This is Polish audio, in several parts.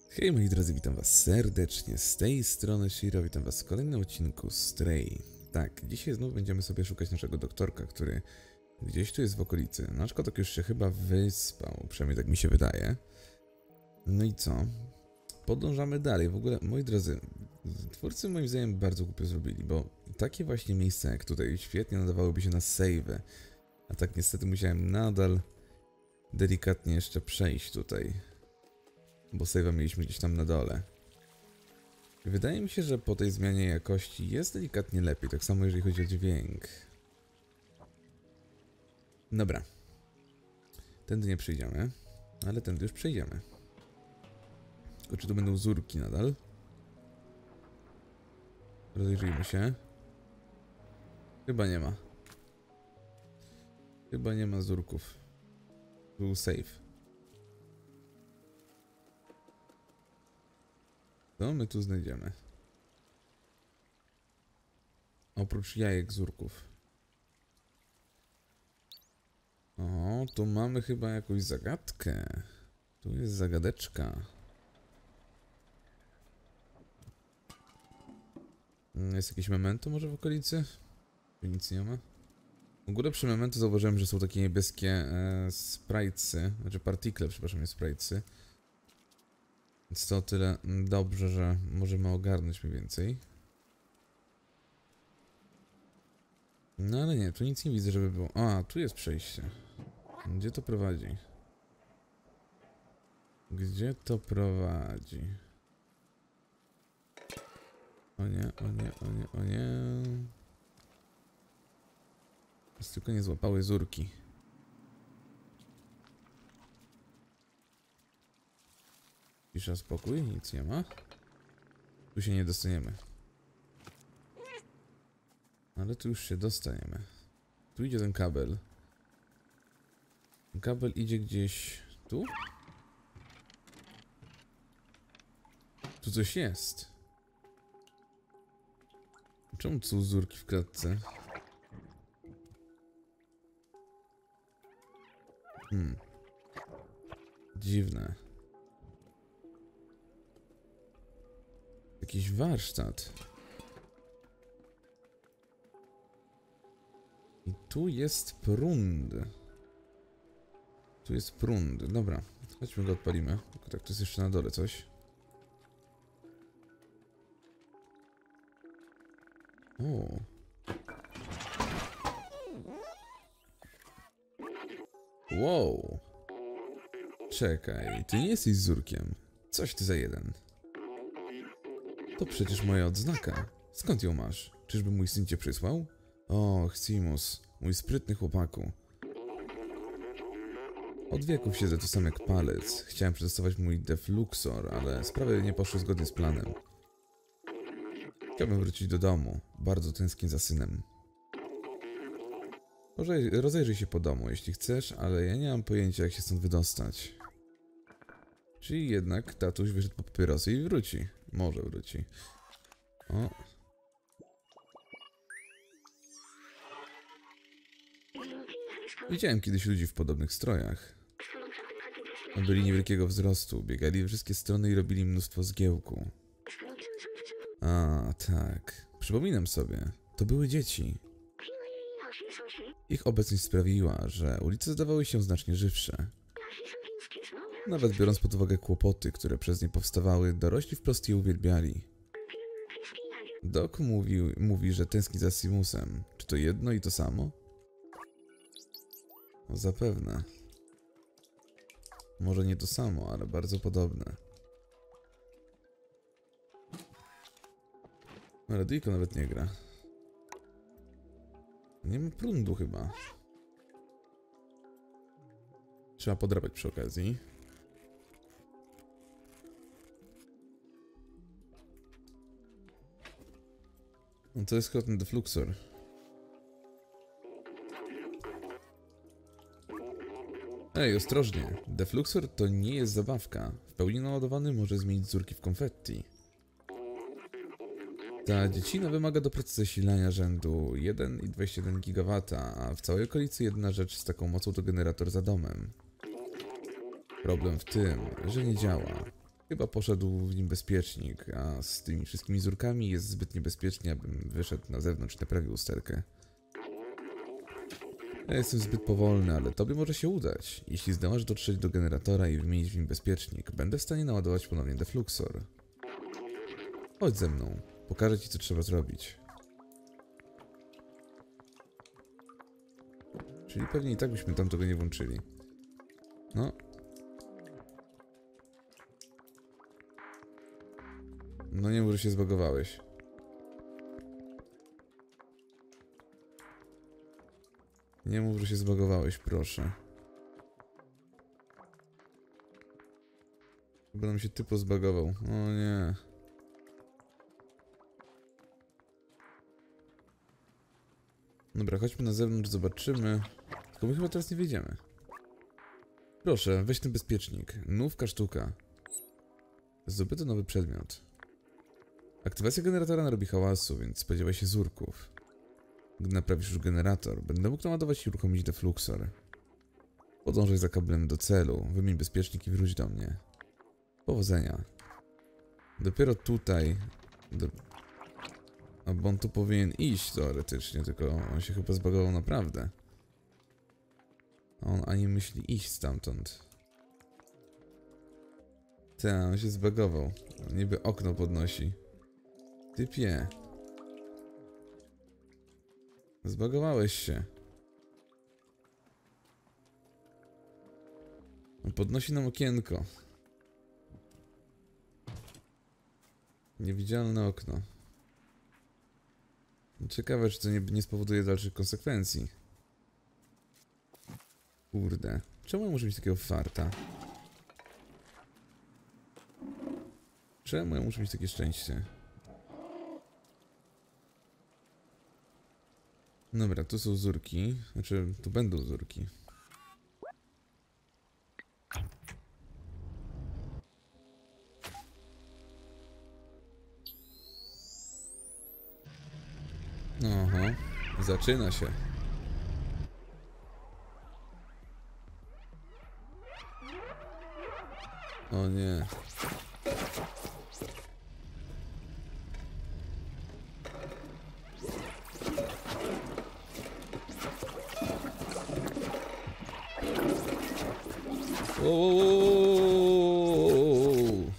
Hej moi drodzy, witam was serdecznie, z tej strony Shiro, witam was w kolejnym odcinku Stray. Tak, dzisiaj znów będziemy sobie szukać naszego doktorka, który gdzieś tu jest w okolicy. Nasz kotek już się chyba wyspał, przynajmniej tak mi się wydaje. No i co? Podążamy dalej. W ogóle, moi drodzy, twórcy moim zdaniem bardzo głupio zrobili, bo takie właśnie miejsca jak tutaj świetnie nadawałyby się na save'y. A tak niestety musiałem nadal delikatnie jeszcze przejść tutaj. Bo save'a mieliśmy gdzieś tam na dole. Wydaje mi się, że po tej zmianie jakości jest delikatnie lepiej, tak samo jeżeli chodzi o dźwięk. Dobra. Tędy nie przejdziemy, ale tędy już przejdziemy. Tylko czy tu będą zurki nadal? Rozejrzyjmy się. Chyba nie ma. Chyba nie ma zurków. Był save. Co my tu znajdziemy? Oprócz jajek zurków. O, tu mamy chyba jakąś zagadkę. Tu jest zagadeczka. Jest jakieś memento może w okolicy? Tu nic nie ma. W ogóle przy memento zauważyłem, że są takie niebieskie spritesy. Znaczy partikle, przepraszam, nie spritesy. Więc to o tyle dobrze, że możemy ogarnąć mniej więcej. No ale nie, tu nic nie widzę, żeby było. A, tu jest przejście. Gdzie to prowadzi? Gdzie to prowadzi? O nie, o nie, o nie, o nie. Jest tylko nie złapały zurki. Cisza, spokój, nic nie ma. Tu się nie dostaniemy. Ale tu już się dostaniemy. Tu idzie ten kabel. Ten kabel idzie gdzieś tu? Tu coś jest. Czemu tu są zurki w klatce? Dziwne. Jakiś warsztat. I tu jest prąd. Tu jest prąd. Dobra, chodźmy go odpalimy. Tylko tak, to jest jeszcze na dole coś. O. Wow. Czekaj, ty nie jesteś zurkiem. Coś ty za jeden. To przecież moja odznaka. Skąd ją masz? Czyżby mój syn cię przysłał? O, Ximus, mój sprytny chłopaku. Od wieków siedzę tu sam jak palec. Chciałem przetestować mój Defluxor, ale sprawy nie poszły zgodnie z planem. Chciałbym wrócić do domu. Bardzo tęsknię za synem. Może rozejrzyj się po domu, jeśli chcesz, ale ja nie mam pojęcia, jak się stąd wydostać. Czyli jednak tatuś wyszedł po papierosy i wróci. Może wróci. O. Widziałem kiedyś ludzi w podobnych strojach. Byli niewielkiego wzrostu, biegali we wszystkie strony i robili mnóstwo zgiełku. A, tak. Przypominam sobie. To były dzieci. Ich obecność sprawiła, że ulice zdawały się znacznie żywsze. Nawet biorąc pod uwagę kłopoty, które przez nie powstawały, dorośli wprost je uwielbiali. Doc mówi, że tęskni za Ximusem. Czy to jedno i to samo? No, zapewne. Może nie to samo, ale bardzo podobne. Radyjko nawet nie gra. Nie ma prądu chyba. Trzeba podrapać przy okazji. No to jest chyba ten Defluxor. Ej, ostrożnie. Defluxor to nie jest zabawka. W pełni naładowany może zmienić zurki w konfetti. Ta dziecina wymaga do pracy zasilania rzędu 1,21 GW, a w całej okolicy jedna rzecz z taką mocą to generator za domem. Problem w tym, że nie działa. Chyba poszedł w nim bezpiecznik, a z tymi wszystkimi zurkami jest zbyt niebezpiecznie, abym wyszedł na zewnątrz i naprawił usterkę. Ja jestem zbyt powolny, ale tobie może się udać. Jeśli zdołasz dotrzeć do generatora i wymienić w nim bezpiecznik, będę w stanie naładować ponownie defluxor. Chodź ze mną, pokażę ci, co trzeba zrobić. Czyli pewnie i tak byśmy tam tego nie włączyli. No. No nie mów, że się zbagowałeś. Nie mów, że się zbagowałeś, proszę. Chyba nam się typo zbagował. O nie. Dobra, chodźmy na zewnątrz, zobaczymy. Tylko my chyba teraz nie wyjdziemy. Proszę, weź ten bezpiecznik. Nówka sztuka. Zdobyto nowy przedmiot. Aktywacja generatora narobi hałasu, więc spodziewaj się zurków. Gdy naprawisz już generator, będę mógł naładować i uruchomić defluxor. Podążaj za kablem do celu, wymień bezpiecznik i wróć do mnie. Powodzenia. Dopiero tutaj... A bo on tu powinien iść teoretycznie, tylko on się chyba zbagował naprawdę. A on ani myśli iść stamtąd. Tak, on się zbagował. Niby okno podnosi. Typie. Zbagowałeś się. On podnosi nam okienko. Niewidzialne okno. Ciekawe, czy to nie spowoduje dalszych konsekwencji. Kurde. Czemu ja muszę mieć takiego farta? Czemu ja muszę mieć takie szczęście? Dobra, tu są zurki. Znaczy, tu będą zurki. Oho, zaczyna się. O nie. Ooo.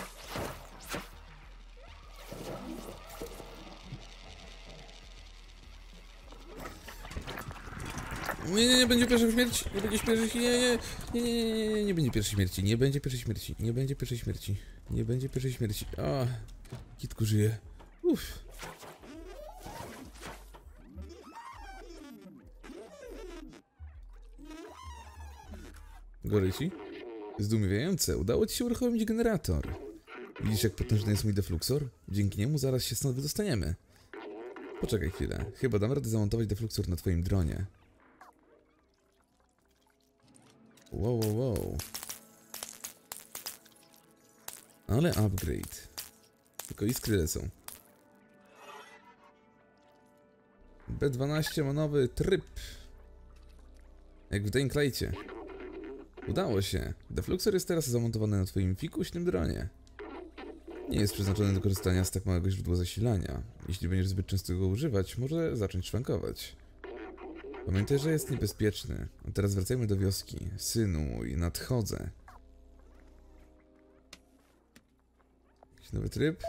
Nie będzie pierwszej śmierci, nie będzie pierwszej, nie będzie pierwszej śmierci, nie będzie pierwszej śmierci, nie będzie pierwszej śmierci, nie będzie pierwszej śmierci. A, kitku żyje. Uff. Gory ci? Zdumiewające, udało ci się uruchomić generator. Widzisz, jak potężny jest mój defluxor? Dzięki niemu zaraz się stąd wydostaniemy. Poczekaj chwilę, chyba dam radę zamontować defluxor na twoim dronie. Wow. Ale upgrade. Tylko iskry lecą. B12 ma nowy tryb. Jak w Dying Light'cie. Udało się. Defluxor jest teraz zamontowany na twoim fikuśnym dronie. Nie jest przeznaczony do korzystania z tak małego źródła zasilania. Jeśli będziesz zbyt często go używać, może zacząć szwankować. Pamiętaj, że jest niebezpieczny. A teraz wracajmy do wioski. Synu mój, nadchodzę. Jakiś nowy tryb?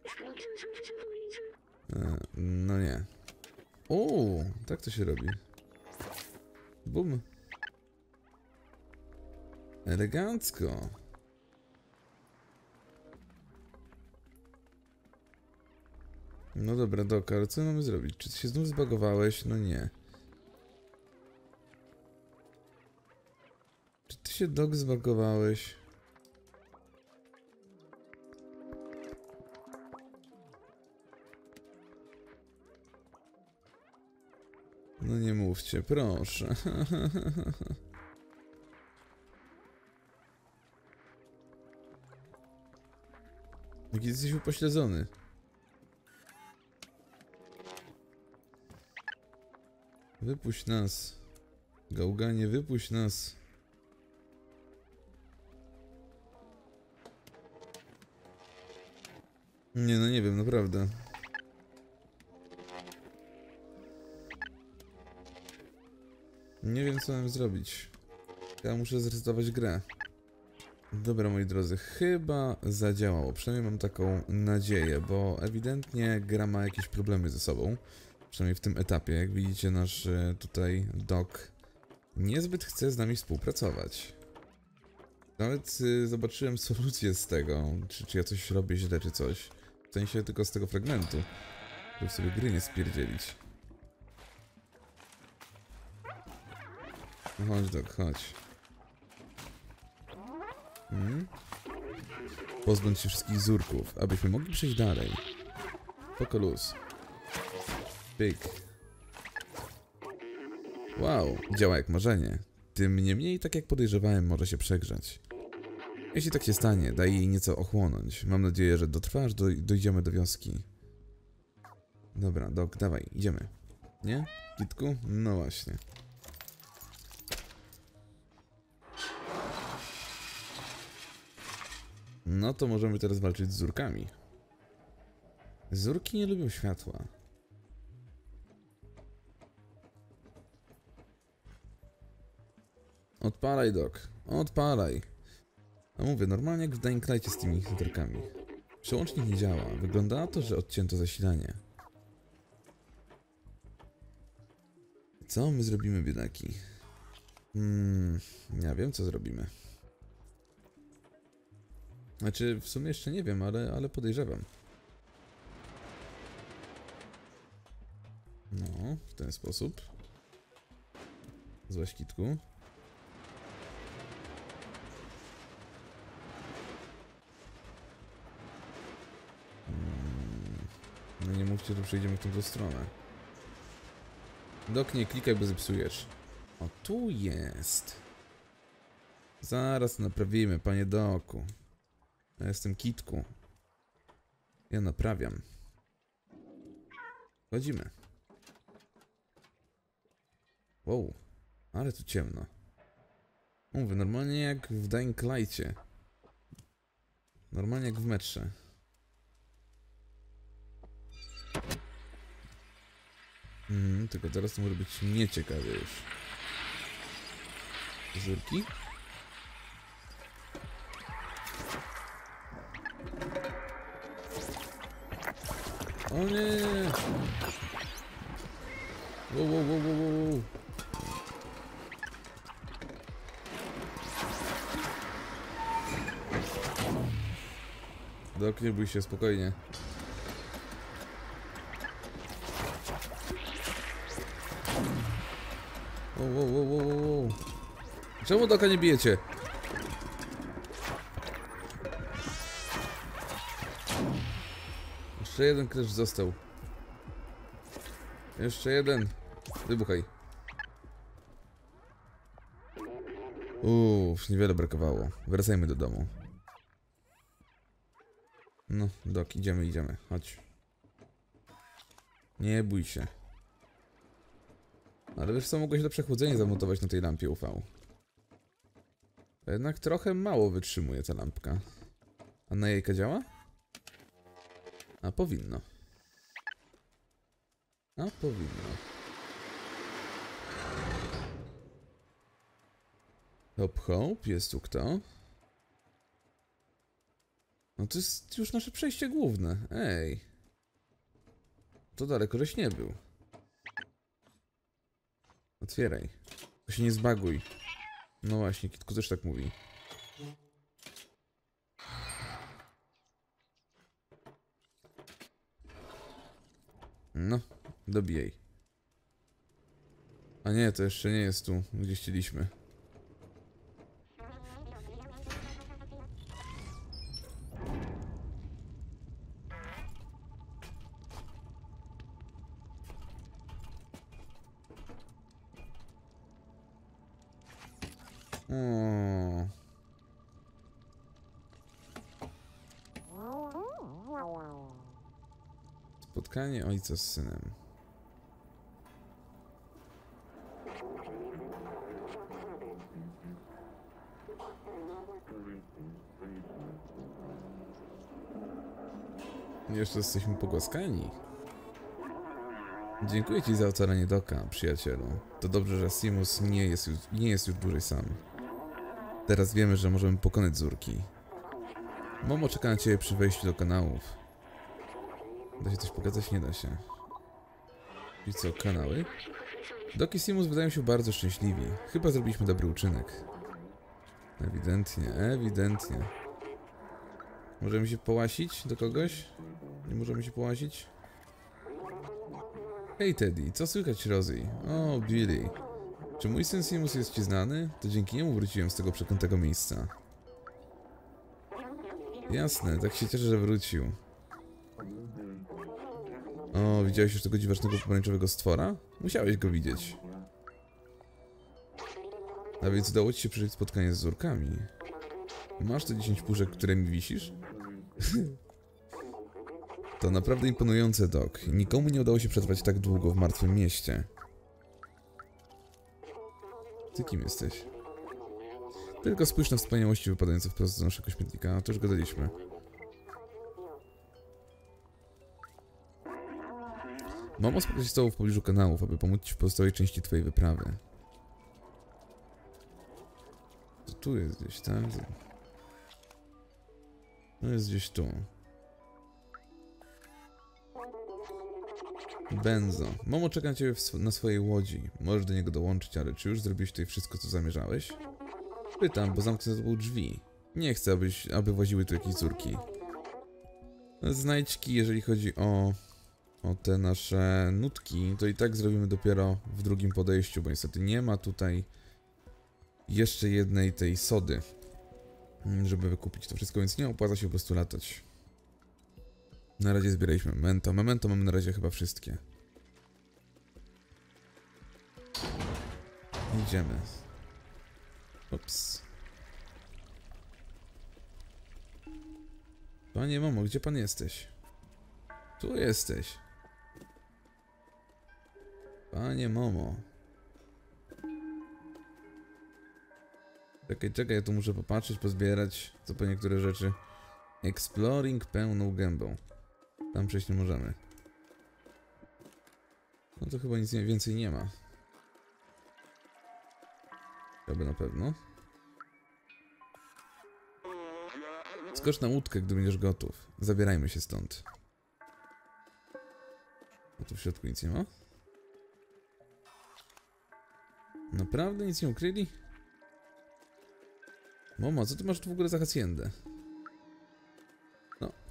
No nie. O, tak to się robi. Bum. Elegancko. No dobra, Dokar, co mamy zrobić? Czy ty się znów zbagowałeś? No nie. Czy ty się, Dok, zbagowałeś? No nie mówcie, proszę. Jaki jesteś upośledzony. Wypuść nas. Gałganie, wypuść nas. Nie, no nie wiem, naprawdę. Nie wiem, co mam zrobić. Ja muszę zresetować grę. Dobra, moi drodzy, chyba zadziałało. Przynajmniej mam taką nadzieję, bo ewidentnie gra ma jakieś problemy ze sobą. Przynajmniej w tym etapie. Jak widzicie, nasz tutaj Doc niezbyt chce z nami współpracować. Nawet zobaczyłem solucję z tego, czy ja coś robię źle, czy coś. W sensie tylko z tego fragmentu, żeby sobie gry nie spierdzielić. No chodź, Doc, chodź. Pozbądź się wszystkich zurków, abyśmy mogli przejść dalej. Poko luz. Pyk. Wow, działa jak marzenie. Tym niemniej, tak jak podejrzewałem, może się przegrzać. Jeśli tak się stanie, daj jej nieco ochłonąć. Mam nadzieję, że dotrwa, aż dojdziemy do wioski. Dobra, Doc, dawaj, idziemy. Nie? Kitku? No właśnie. No to możemy teraz walczyć z zurkami. Zurki nie lubią światła. Odpalaj, Doc. Odpalaj. A mówię, normalnie jak w Dying Light'cie z tymi zurkami. Przełącznik nie działa. Wygląda na to, że odcięto zasilanie. Co my zrobimy, biedaki? Ja wiem, co zrobimy. Znaczy, w sumie jeszcze nie wiem, ale podejrzewam. No, w ten sposób. Złaś, kitku. No nie mówcie, że przejdziemy w tą stronę. Doc, nie klikaj, bo zepsujesz. O, tu jest. Zaraz naprawimy, panie Doku. Ja jestem kitku. Ja naprawiam. Chodzimy. Wow, ale tu ciemno. Mówię, normalnie jak w Dying Light'cie. Normalnie jak w metrze. Tylko teraz to może być nieciekawe już. Zurki? O nie! Wow, wow, wow, wow, wow. Doc, nie bój się, spokojnie. Wow, wow, wow, wow, wow. Czemu Doca nie bijecie? Jeszcze jeden klesz został. Jeszcze jeden. Wybuchaj. Niewiele brakowało. Wracajmy do domu. No, Doc, idziemy. Chodź. Nie bój się. Ale wiesz co, mogłeś lepsze chłodzenie zamontować na tej lampie UV. Jednak trochę mało wytrzymuje ta lampka. A na jajka działa? A powinno. A powinno. Hop hop, jest tu kto? No to jest już nasze przejście główne. Ej. To daleko żeś nie był. Otwieraj. To się nie zbaguj. No właśnie, Kitku też tak mówi. No, dobijaj. A nie, to jeszcze nie jest tu, gdzie chcieliśmy. O. Spotkanie ojca z synem. Jeszcze jesteśmy pogłaskani. Dziękuję ci za ocalenie Doka, przyjacielu. To dobrze, że Simus nie jest już dłużej sam. Teraz wiemy, że możemy pokonać Zurki. Momo czeka na ciebie przy wejściu do kanałów. Da się coś pogadać? Nie da się. I co, kanały? Dok i Simus wydają się bardzo szczęśliwi. Chyba zrobiliśmy dobry uczynek. Ewidentnie, ewidentnie. Możemy się połasić do kogoś? Nie możemy się połasić? Hej Teddy, co słychać Rosie? O, Billy. Czy mój syn Simus jest ci znany? To dzięki niemu wróciłem z tego przeklętego miejsca. Jasne, tak się cieszę, że wrócił. O, widziałeś już tego dziwacznego pomarańczowego stwora? Musiałeś go widzieć. A więc udało ci się przeżyć spotkanie z Zurkami. Masz te 10 puszek, którymi wisisz? To naprawdę imponujące, Doc. Nikomu nie udało się przetrwać tak długo w martwym mieście. Ty kim jesteś? Tylko spójrz na wspaniałości wypadające wprost z naszego śmietnika, to już gadaliśmy. Mamo spotkać się z tobą w pobliżu kanałów, aby pomóc ci w pozostałej części twojej wyprawy. To tu jest gdzieś, tak? No jest gdzieś tu. Benzo. Momo czeka na ciebie na swojej łodzi. Możesz do niego dołączyć, ale czy już zrobiłeś tutaj wszystko, co zamierzałeś? Pytam, bo zamknę za tobą drzwi. Nie chcę, aby właziły tu jakieś Zurki. Znajdźki, jeżeli chodzi o te nasze nutki, to i tak zrobimy dopiero w drugim podejściu, bo niestety nie ma tutaj jeszcze jednej tej sody, żeby wykupić to wszystko, więc nie opłaca się po prostu latać. Na razie zbieraliśmy memento. Memento mamy na razie chyba wszystkie. Idziemy. Ups. Panie Momo, gdzie pan jesteś? Tu jesteś. Panie Momo. Czekaj, ja tu muszę popatrzeć, pozbierać co po niektóre rzeczy. Exploring pełną gębą. Tam przejść nie możemy. No to chyba nic więcej nie ma. Chyba na pewno. Skocz na łódkę, gdy będziesz gotów. Zabierajmy się stąd. A tu w środku nic nie ma? Naprawdę nic nie ukryli? Momo, co ty masz tu w ogóle za haciendę? No.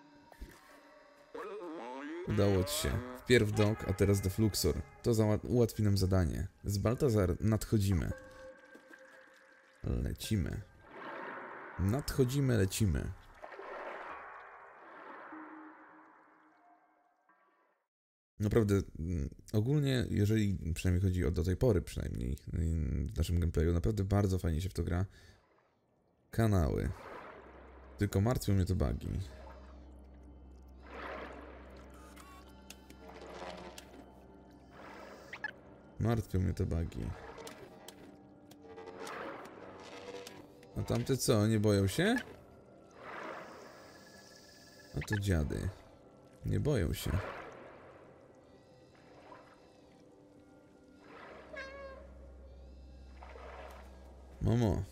Udało ci się. Wpierw Doc, a teraz Defluxor. To ułatwi nam zadanie. Z Baltazar nadchodzimy. Lecimy. Nadchodzimy, lecimy. Naprawdę, ogólnie, jeżeli przynajmniej chodzi o do tej pory przynajmniej w naszym gameplayu, naprawdę bardzo fajnie się w to gra. Kanały. Tylko martwią mnie to bugi. Martwią mnie te bugi. A tamte co, nie boją się? A to dziady. Nie boją się. Momo.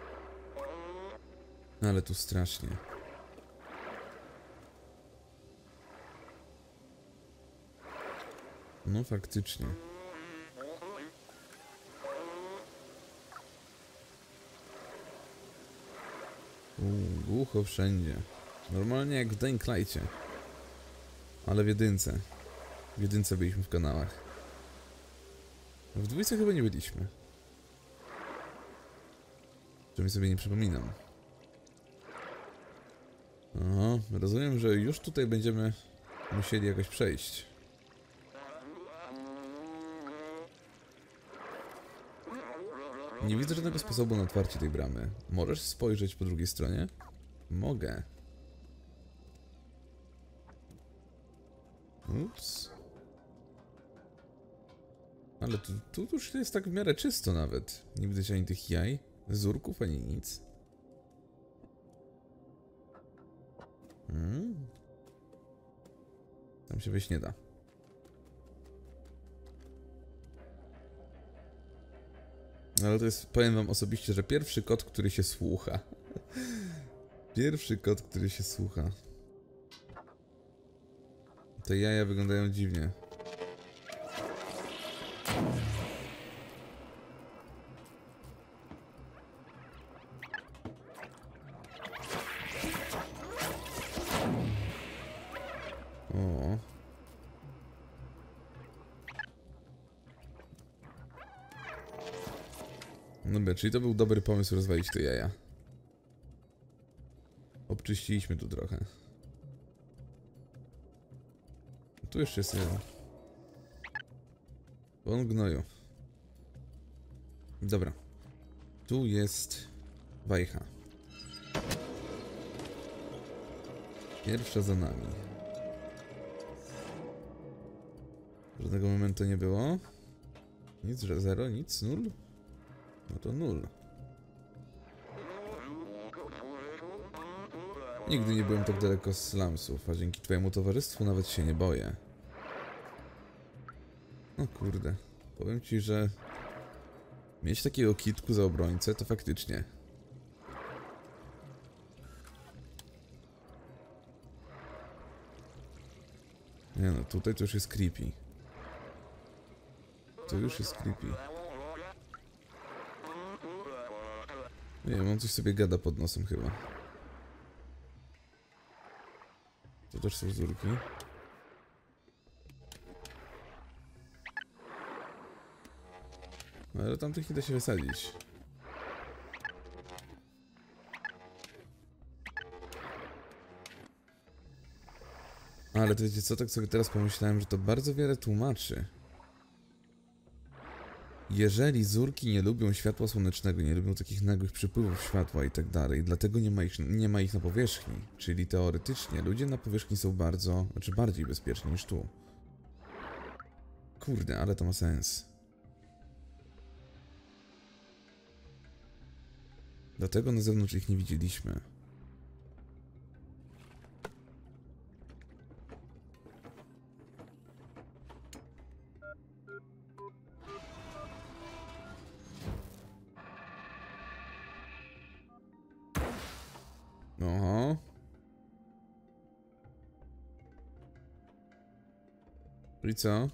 Ale tu strasznie. No faktycznie. Głucho wszędzie. Normalnie jak w Dying Light'cie. Ale w jedynce. W jedynce byliśmy w kanałach. W dwójce chyba nie byliśmy. Czym sobie nie przypominam. Aha, rozumiem, że już tutaj będziemy musieli jakoś przejść. Nie widzę żadnego sposobu na otwarcie tej bramy. Możesz spojrzeć po drugiej stronie? Mogę. Ups. Ale tu już jest tak w miarę czysto nawet. Nie widać ani tych jaj, Zurków, ani nic. się wejść nie da. Ale to jest, powiem wam osobiście, że pierwszy kot, który się słucha. Pierwszy kot, który się słucha. Te jaja wyglądają dziwnie. O. Dobra, czyli to był dobry pomysł rozwalić te jaja. Obczyściliśmy tu trochę. Tu jeszcze jest jeden. On gnoju. Dobra. Tu jest wajcha. Pierwsza za nami. Żadnego momentu nie było. Nic, że zero, nic, nul. No to nul. Nigdy nie byłem tak daleko z slumsów, a dzięki twojemu towarzystwu nawet się nie boję. O kurde. Powiem ci, że mieć takiego kitku za obrońcę to faktycznie. Nie no, tutaj to już jest creepy. To już jest creepy. Nie wiem, on coś sobie gada pod nosem chyba. To też są zurki. Ale tamtych nie da się wysadzić. Ale to wiecie co, tak sobie teraz pomyślałem, że to bardzo wiele tłumaczy. Jeżeli zurki nie lubią światła słonecznego, nie lubią takich nagłych przypływów światła i tak dalej, dlatego nie ma ich na powierzchni. Czyli teoretycznie ludzie na powierzchni są bardziej bezpieczni niż tu. Kurde, ale to ma sens. Dlatego na zewnątrz ich nie widzieliśmy. Oho. I co?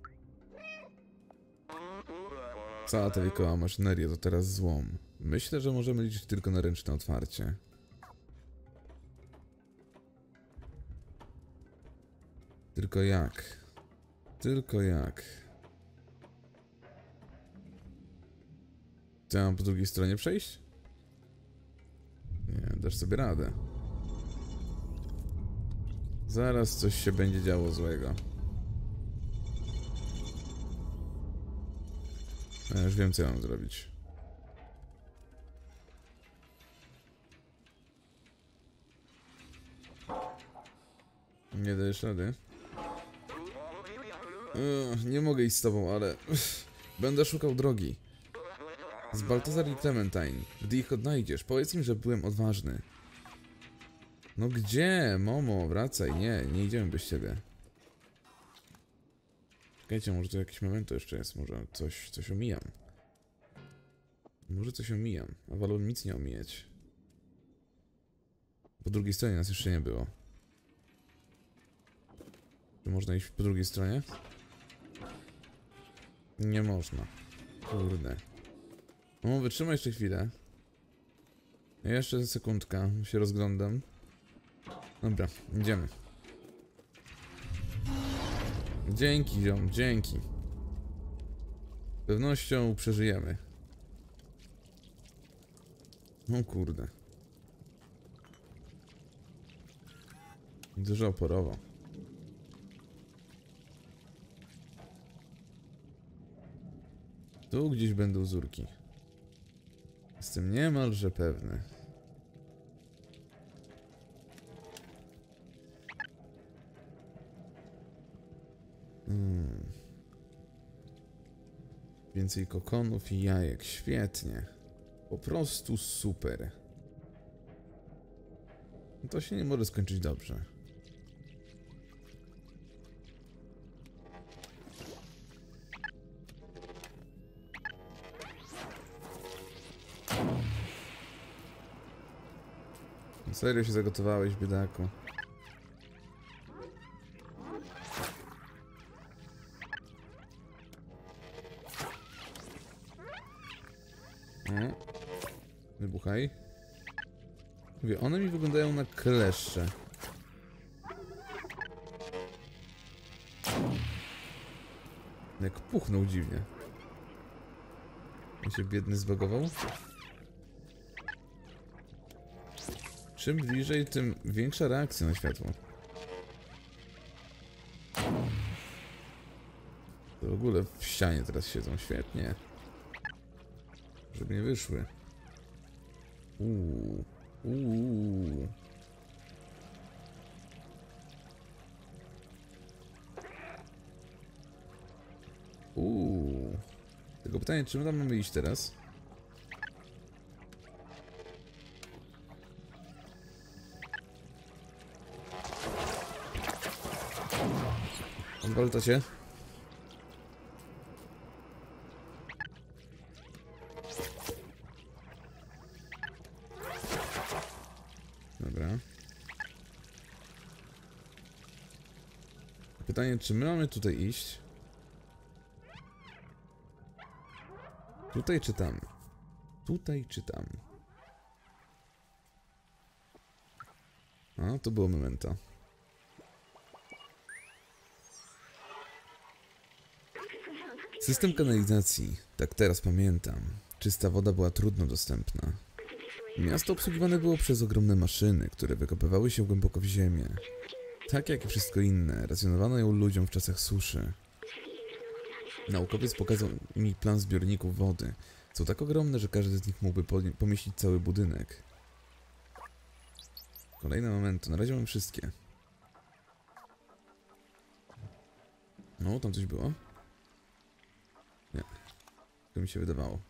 Cała ta wiekowa maszyneria to teraz złom. Myślę, że możemy liczyć tylko na ręczne otwarcie. Tylko jak? Tylko jak? Czy ja mam po drugiej stronie przejść? Nie, dasz sobie radę. Zaraz coś się będzie działo złego. Ja już wiem, co ja mam zrobić. Nie dajesz rady? Nie mogę iść z tobą, ale... Będę szukał drogi. Z Baltazar i Clementine. Gdy ich odnajdziesz, powiedz im, że byłem odważny. No gdzie? Momo, wracaj. Nie idziemy bez ciebie. Czekajcie, może to jakiś moment jeszcze jest. Może coś omijam. Może coś omijam. A wolę nic nie omijać. Po drugiej stronie nas jeszcze nie było. Czy można iść po drugiej stronie? Nie można. Kurde. No, wytrzymaj jeszcze chwilę. Jeszcze sekundka, się rozglądam. Dobra, idziemy. Dzięki, ziom, dzięki. Z pewnością przeżyjemy. O kurde. Dużo oporowo. Tu gdzieś będą zurki. Jestem niemalże pewny. Więcej kokonów i jajek. Świetnie. Po prostu super. To się nie może skończyć dobrze. Serio się zagotowałeś, biedaku. O. Wybuchaj. Mówię, one mi wyglądają na kleszcze. Jak puchnął dziwnie. On się biedny zbagował. Czym bliżej, tym większa reakcja na światło. To w ogóle w ścianie teraz siedzą. Świetnie. Żeby nie wyszły. Tylko pytanie, czy my tam mamy iść teraz? Odwalta się. Dobra. Pytanie, czy my mamy tutaj iść? Tutaj czy tam? Tutaj czy tam? A, to było memento. System kanalizacji. Tak teraz pamiętam. Czysta woda była trudno dostępna. Miasto obsługiwane było przez ogromne maszyny, które wykopywały się głęboko w ziemię. Tak jak i wszystko inne, racjonowano ją ludziom w czasach suszy. Naukowiec pokazał mi plan zbiorników wody. Są tak ogromne, że każdy z nich mógłby pomieścić cały budynek. Kolejne momenty. Na razie mam wszystkie. No, tam coś było? Nie. To mi się wydawało.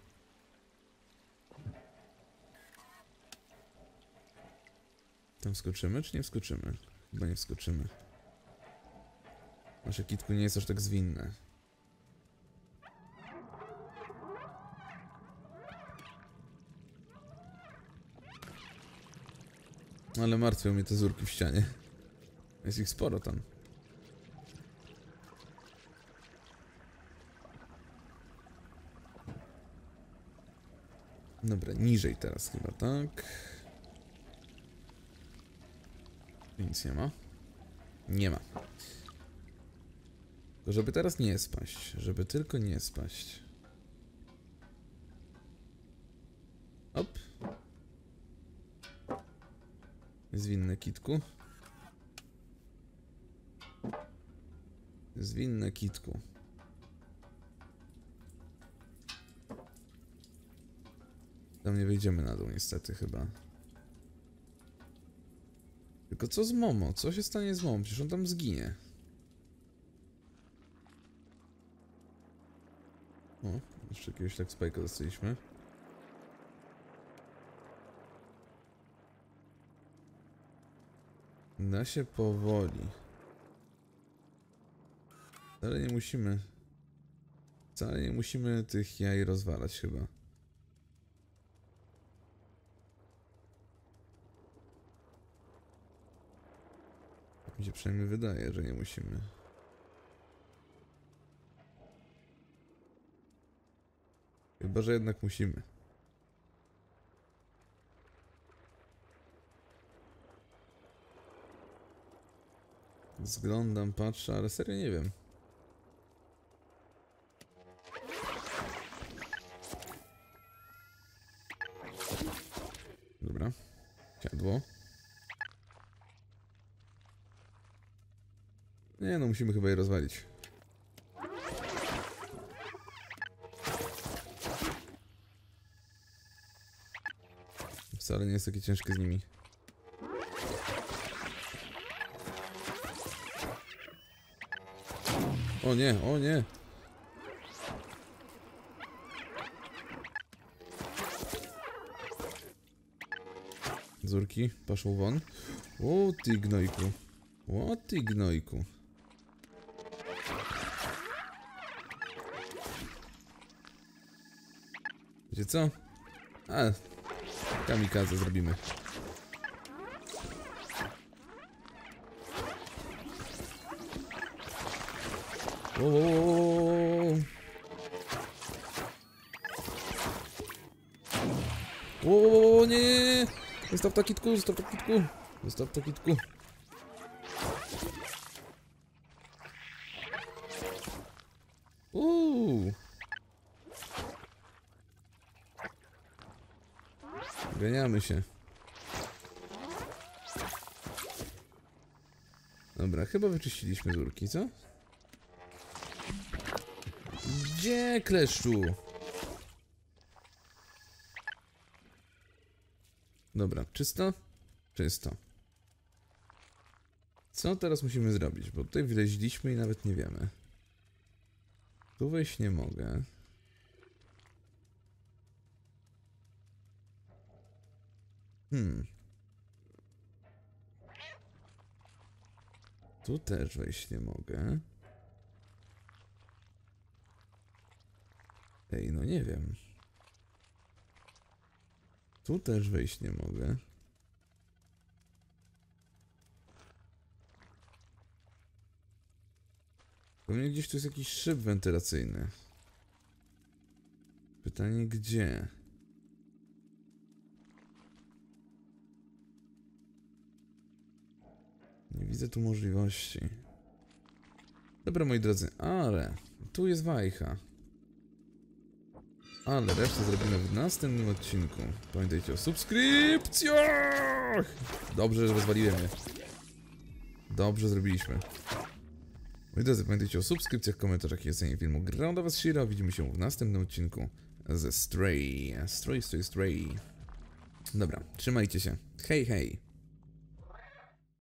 Tam wskoczymy, czy nie wskoczymy? Chyba nie wskoczymy. Nasze kitku nie jest aż tak zwinne. Ale martwią mnie te zurki w ścianie. Jest ich sporo tam. Dobra, niżej teraz chyba, tak? Nic nie ma. Nie ma. Tylko żeby teraz nie spaść. Żeby tylko nie spaść. Op. Zwinne kitku. Zwinne kitku. Tam nie wejdziemy na dół niestety chyba. Tylko co z Momo? Co się stanie z Momo? Przecież on tam zginie. O, jeszcze jakiegoś tak spajka dostaliśmy. Da się powoli. Wcale nie musimy tych jaj rozwalać chyba. Mi się przynajmniej wydaje, że nie musimy. Chyba, że jednak musimy. Zglądam, patrzę, ale serio nie wiem. Dobra. Siadło. Nie no, musimy chyba je rozwalić. Wcale nie jest takie ciężkie z nimi. O nie, o nie! Zurki, poszło won. O ty gnojku. O ty gnojku. Wiecie co? A, kamikadze zrobimy. O, nie! Zostaw to kitku, zostaw to kitku. Zostaw to kitku. Ganiamy się. Dobra, chyba wyczyściliśmy rurki, co? Gdzie, kleszczu? Dobra, czysto? Czysto. Co teraz musimy zrobić? Bo tutaj wleźliśmy i nawet nie wiemy. Tu wejść nie mogę. Tu też wejść nie mogę. Ej, no nie wiem. Tu też wejść nie mogę. Pewnie gdzieś tu jest jakiś szyb wentylacyjny. Pytanie gdzie? Nie widzę tu możliwości. Dobra, moi drodzy, ale tu jest wajcha. Ale resztę zrobimy w następnym odcinku. Pamiętajcie o subskrypcjach! Dobrze, że rozwaliłem je. Dobrze zrobiliśmy. Moi drodzy, pamiętajcie o subskrypcjach, komentarzach i ocenie filmu. Grał do was Shiro. Widzimy się w następnym odcinku ze Stray. Stray. Dobra, trzymajcie się. Hej, hej.